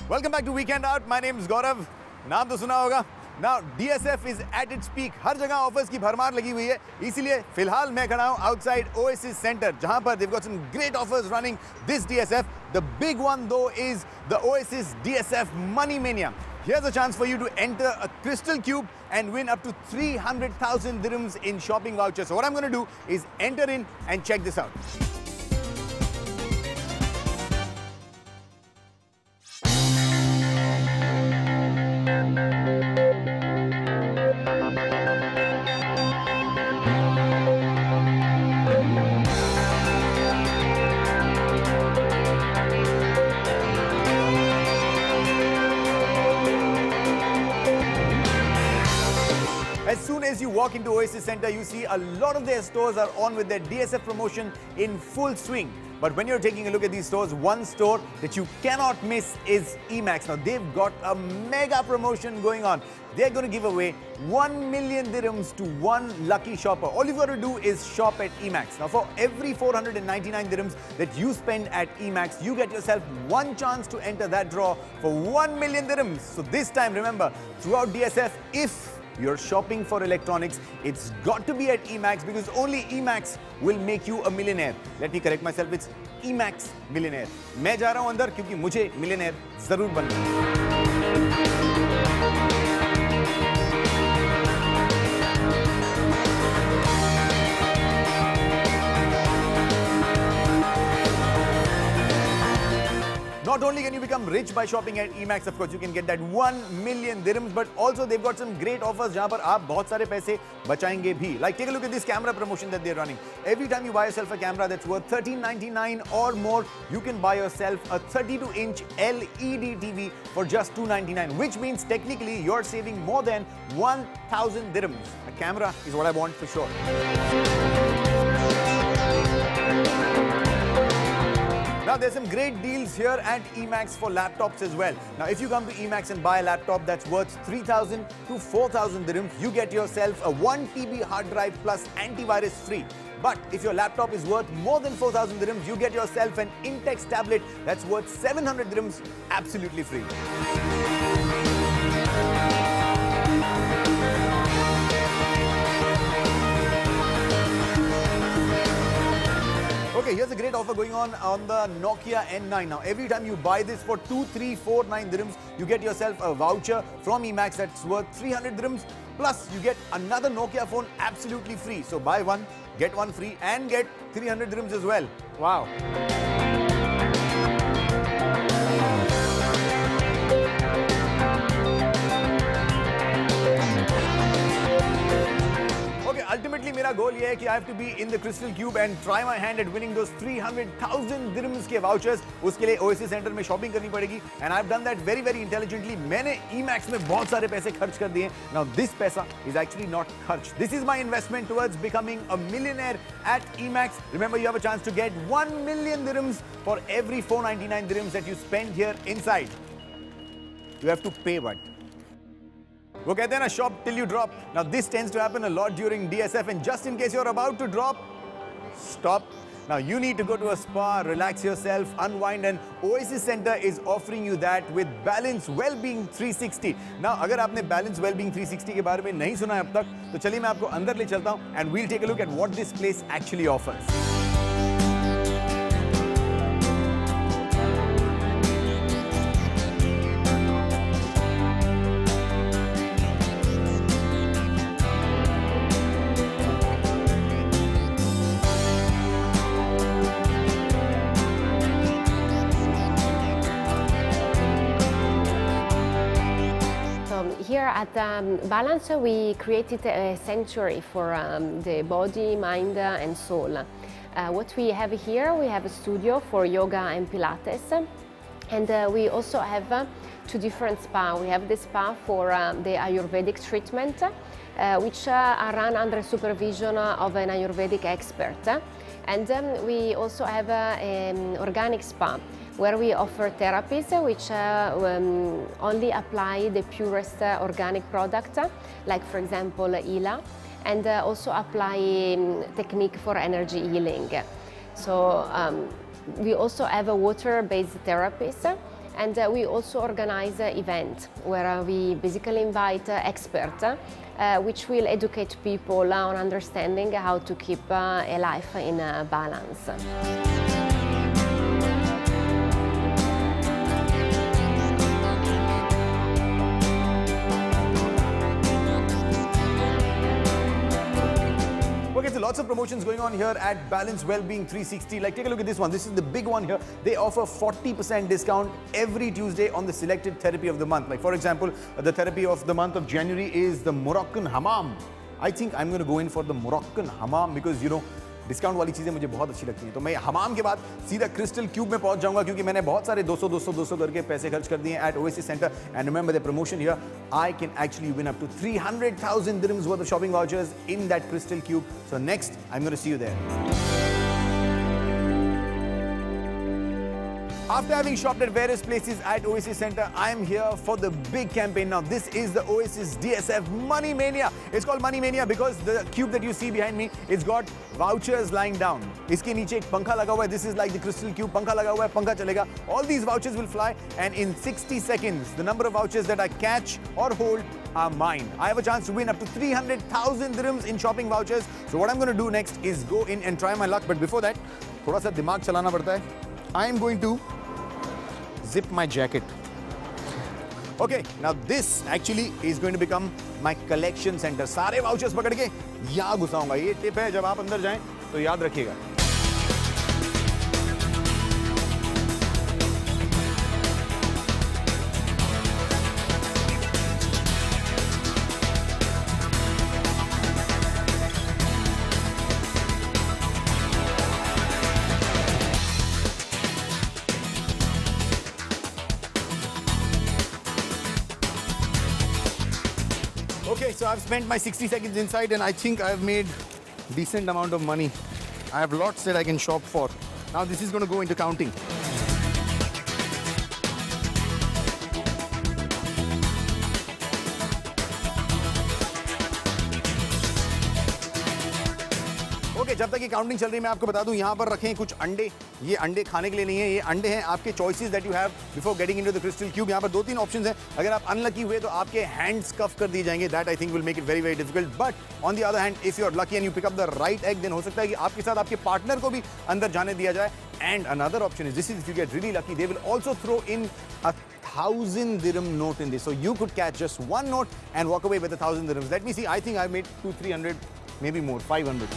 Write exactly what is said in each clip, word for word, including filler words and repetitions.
Welcome back to Weekend Out. My name is Gaurav. नाम तो सुना होगा. Now D S F is at its peak. हर जगह offers की भरमार लगी हुई है. इसीलिए फिलहाल मैं खड़ा हूँ outside Oasis Center, जहाँ पर they've got some great offers running this D S F. The big one though is the Oasis D S F Money Mania. Here's a chance for you to enter a crystal cube and win up to three hundred thousand dirhams in shopping vouchers. So what I'm going to do is enter in and check this out. As soon as you walk into Oasis Center, you see a lot of their stores are on with their D S F promotion in full swing. But when you're taking a look at these stores, one store that you cannot miss is Emax. Now, they've got a mega promotion going on. They're going to give away one million dirhams to one lucky shopper. All you've got to do is shop at Emax. Now, for every four hundred ninety-nine dirhams that you spend at Emax, you get yourself one chance to enter that draw for one million dirhams. So this time, remember, throughout D S F, if you're shopping for electronics, it's got to be at Emax because only Emax will make you a millionaire. Let me correct myself, it's Emax Millionaire. मैं जा रहा हूँ अंदर क्योंकि मुझे millionaire जरूर बनना है. Not only can you become rich by shopping at Emax, of course, you can get that one million dirhams, but also they've got some great offers जहाँ पर आप बहुत सारे पैसे बचाएंगे भी. Like, take a look at this camera promotion that they're running. Every time you buy yourself a camera that's worth thirteen ninety-nine or more, you can buy yourself a thirty-two inch L E D T V for just two ninety-nine, which means technically you're saving more than one thousand dirhams. A camera is what I want for sure. Now, there's some great deals here at Emax for laptops as well. Now, if you come to Emax and buy a laptop that's worth three thousand to four thousand dirhams, you get yourself a one T B hard drive plus antivirus free. But if your laptop is worth more than four thousand dirhams, you get yourself an Intex tablet that's worth seven hundred dirhams absolutely free. Okay, here's a great offer going on on the Nokia N nine. Now, every time you buy this for two three four nine dirhams, you get yourself a voucher from Emax that's worth three hundred dirhams. Plus, you get another Nokia phone absolutely free. So, buy one, get one free and get three hundred dirhams as well. Wow. Ultimately, मेरा गोल ये है कि I have to be in the crystal cube and try my hand at winning those three hundred thousand dirhams के vouchers. उसके लिए Oasis Center में shopping करनी पड़ेगी. And I've done that very, very intelligently. मैंने Emax में बहुत सारे पैसे खर्च कर दिए. Now, this पैसा is actually not खर्च. This is my investment towards becoming a millionaire at Emax. Remember, you have a chance to get one million dirhams for every four ninety-nine dirhams that you spend here inside. You have to pay what? वो कहते हैं ना, shop till you drop. Now this tends to happen a lot during D S F, and just in case you're about to drop, stop. Now you need to go to a spa, relax yourself, unwind, and Oasis Center is offering you that with Balance Wellbeing three sixty. Now अगर आपने Balance Wellbeing three sixty के बारे में नहीं सुना है अब तक, तो चलिए मैं आपको अंदर ले चलता हूँ and we'll take a look at what this place actually offers. Here at um, Balance, we created a sanctuary for um, the body, mind, uh, and soul. Uh, what we have here, we have a studio for yoga and Pilates, and uh, we also have uh, two different spas. We have the spa for um, the Ayurvedic treatment, uh, which uh, are run under supervision of an Ayurvedic expert, and um, we also have uh, an organic spa, where we offer therapies which uh, um, only apply the purest uh, organic product, like for example I L A, and uh, also apply um, technique for energy healing. So um, we also have a water-based therapies, And uh, we also organize an event where uh, we basically invite uh, experts uh, which will educate people on understanding how to keep uh, a life in uh, balance. Okay, so lots of promotions going on here at Balance Wellbeing three sixty. Like, take a look at this one. This is the big one here. They offer forty percent discount every Tuesday on the selected therapy of the month. Like, for example, the therapy of the month of January is the Moroccan Hammam. I think I'm going to go in for the Moroccan Hammam because, you know, discount वाली चीज़ें मुझे बहुत अच्छी लगती हैं. तो मैं हमाम के बाद सीधा क्रिस्टल क्यूब में पहुंच जाऊंगा क्योंकि मैंने बहुत सारे दो सौ दो सौ दो सौ करके पैसे खर्च कर दिए at Oasis Center. And remember the promotion here, I can actually win up to three hundred thousand dirhams worth of shopping vouchers in that crystal cube. So next, I'm going to see you there. After having shopped at various places at Oasis Center, I am here for the big campaign now. This is the Oasis D S F Money Mania. It's called Money Mania because the cube that you see behind me, it's got vouchers lying down. इसके नीचे एक पंखा लगा हुआ है. This is like the crystal cube. पंखा लगा हुआ है, पंखा चलेगा. All these vouchers will fly, and in sixty seconds, the number of vouchers that I catch or hold are mine. I have a chance to win up to three hundred thousand dirhams in shopping vouchers. So what I'm going to do next is go in and try my luck. But before that, थोड़ा सा दिमाग चलाना पड़ता है. I am going to zip my jacket. Okay, now this actually is going to become my collection center. सारे vouchers पकड़ के यहाँ घुसाऊंगा. ये टिप है, जब आप अंदर जाएं तो याद रखिएगा. Okay, so I've spent my sixty seconds inside and I think I've made decent amount of money. I have lots that I can shop for. Now this is going to go into counting. Okay okay, जब तक ये counting चल रही है मैं आपको बता दूं यहाँ पर रखे हैं कुछ अंडे. ये अंडे खाने के लिए नहीं है, ये अंडे हैं आपके choices that you have before getting into the crystal cube. यहाँ पर दो तीन ऑप्शंस हैं. अगर आप अनलकी हुए तो आपके हैंड्स कफ कर दिए जाएंगे. That I think will make it very very difficult. But on the other hand if you are lucky and you pick up the right egg, then हो सकता है कि आपके साथ आपके पार्टनर को भी अंदर जाने दिया जाए. And another option is this is if you get really lucky, they will also throw in a thousand dirham note in this. So you could catch just one note and walk away with a thousand dirhams. Let me see. I think I've made two, three hundred, maybe more, five hundred.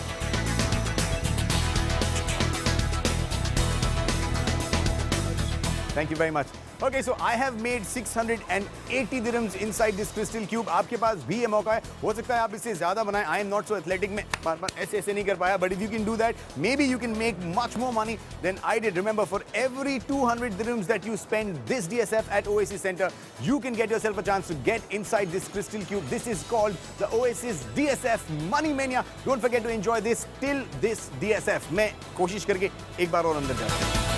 Thank you very much. Okay, so I have made six hundred eighty dirhams inside this crystal cube. आपके पास भी ये मौका है. हो सकता है आप इससे ज़्यादा बनाएं. I am not so athletic. मैं बार-बार ऐसे ऐसे नहीं कर पाया. But if you can do that, maybe you can make much more money than I did. Remember, for every two hundred dirhams that you spend this D S F at Oasis Center, you can get yourself a chance to get inside this crystal cube. This is called the Oasis D S F Money Mania. Don't forget to enjoy this till this D S F. मैं कोशिश करके एक बार और अंदर जाऊँ.